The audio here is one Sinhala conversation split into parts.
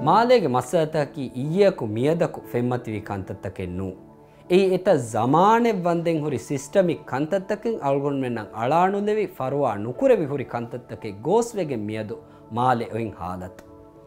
ಮಾಲೆಗೆ ಮಸತಕಿ ಇಯಕು ಮಿಯದಕು ಫೆಮ್ಮತಿವಿ ಕಂತತ್ತಕೆನ್ನು ඒ එත zamaane වන්දෙන් හුරි සිස්ටමික් කන්තත්තකින් අල්ගොන් මෙන්නම් අලානුලෙවි ෆරුවා නුකුරෙවි හුරි කන්තත්තකේ ගෝස්වෙගෙන් මියදු මාලේ ඔයින් හාලත්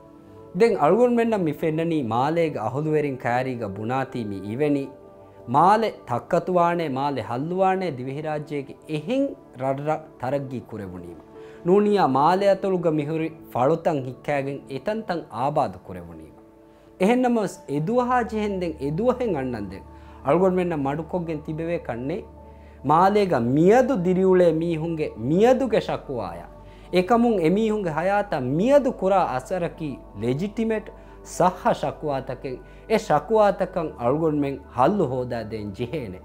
දෙන් අල්ගොන් මෙන්නම් මිෆෙන්නනි මාලේගේ අහුලුවෙරින් කෑරීග බුනාති මි ඉවෙනි මාලේ තක්කතුවානේ මාලේ හල්ලුවානේ දිවිහි රාජ්‍යයේ එහෙන් රඩර තරග්ගී කුරෙවුනීම නූනියා මාලේ අතුලුග මිහුරි ෆලුතන් හික්කෑගෙන් එතන්තන් ආබාද කුරෙවුනීම එහෙන්නම එදුවහා ජෙහෙන්දෙන් එදුවහෙන් අන්නන්දෙන් අල්ගොන් මෙන්න මඩුකොග්ගෙන් තිබෙවේ කන්නේ මාලේග මියදු දිරියුලේ මීහුන්ගේ මියදුගේ ශකුවාය එකමුන් එමීහුන්ගේ හයාත මියදු කුරා අසරකි ලෙජිටිමේට් සහ ශකුවාතකෙන් ඒ ශකුවාතකන් අල්ගොන් මෙන් හල්ලු හොදා දෙන් ජිහේනේ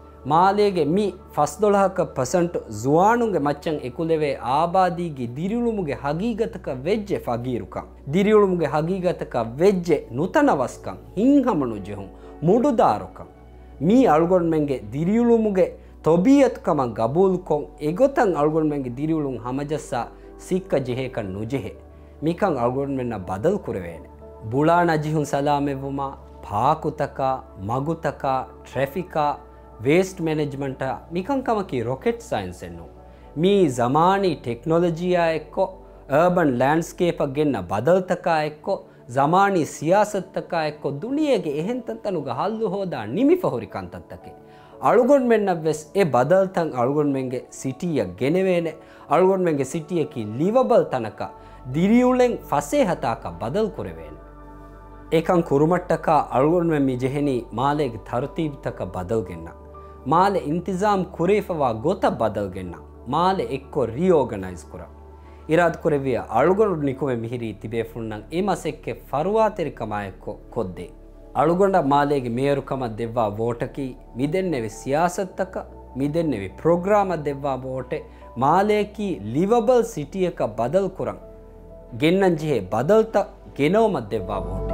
මාලේගේ මි ෆස් 12% ජුවානුගේ මච්චන් එකුලෙවේ ආබාදීගේ දිරියුලුමුගේ හගීගතක වෙජ්ජේ ෆගීරුකම් දිරියුලුමුගේ හගීගතක වෙජ්ජේ නුතනවස්කම් හින්හමනු ජෙහුන් මුඩුදාරුකම් මී අල්ගොන් මෙන්ගේ දිරියුලුමුගේ තොබියත්කම ගබූල්කොන් එගොතන් අල්ගොන් මෙන්ගේ දිරියුලුන් හමජස්සා සික්ක ජෙහෙකන් නුජෙහෙ මිකන් අල්ගොන් මෙන්න බදල් කුරවේන බුලා නජිහුන් සලාමෙවුමා පාකුතකා මගුතකා ට්‍රැෆිකා वेस्ट मैनेजमेंट मिकं कमकी रॉकेट साइंस एन्नु मी ज़मानी टेक्नोलॉजिया एक्को अर्बन लैंडस्केप गेन्न बदलतका एक्को ज़मानी सियासत तका एक्को दुनियागे एहन तंतनुग हल्लु होदा निमिफ होरि कंतत्तके अळुगොන් මෙන්න වෙස් ඒ බදල්තන් අळුගොන් මෙන්ගේ සිටිය ගෙනෙවේනේ අळුගොන් මෙන්ගේ සිටිය කි ලිවබල් තනක දිරියුලෙන් ෆසේ හතාක බදල් කුරවේනේ ඒකන් කුරුමට්ටක අळුගොන් මෙන් මි ජෙහෙනි මාලේගේ තර්තීබ් තක බදල් ගෙන්න මාලේ ඉන්තිසාම් කුරේෆවා ගොත බදල් ගෙන්න මාලේ එක්කො රීઓගනයිස් කුරා ඉරාද කුරවිය අळුගොන් නිකුමෙ මිහිරි තිබේ ෆුන්නන් එමසෙක්කේ ෆරුවාතරිකමයක්කො කොද්දේ අळුගොಂಡ ಮಾಲೆಗೆ ಮೇಯರುಕಮ ದೆವ್ವಾ ವೋಟಕಿ ಮಿದೆನ್ನೆವಿ ಸಿಯಾಸತ್ತಕ ಮಿದೆನ್ನೆವಿ ಪ್ರೋಗ್ರಾಮ ದೆವ್ವಾ ವೋಟೆ ಮಾಲೆಕಿ ಲಿವಬಲ್ ಸಿಟಿಯಕ ಬದಲ್ ಕುರಂ ಗೆನ್ನಂಜಿಹೆ ಬದಲ್ತ ಗೆನೋಮ ದೆವ್ವಾ ವೋಟೆ